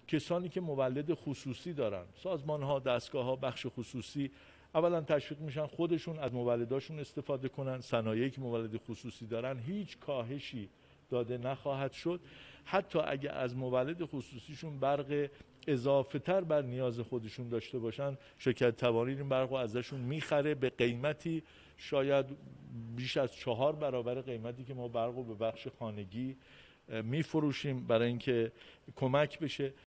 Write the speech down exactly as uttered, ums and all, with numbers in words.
کسانی که مولد خصوصی دارن، سازمان ها، دستگاه ها، بخش خصوصی، اولا تشویق میشن خودشون از مولداشون استفاده کنن. صنایعی که مولد خصوصی دارن هیچ کاهشی داده نخواهد شد. حتی اگه از مولد خصوصیشون برق اضافه تر بر نیاز خودشون داشته باشن، شرکت توانایی این برق رو ازشون میخره به قیمتی شاید بیش از چهار برابر قیمتی که ما برق رو به بخش خانگی میفروشیم، برای اینکه کمک بشه.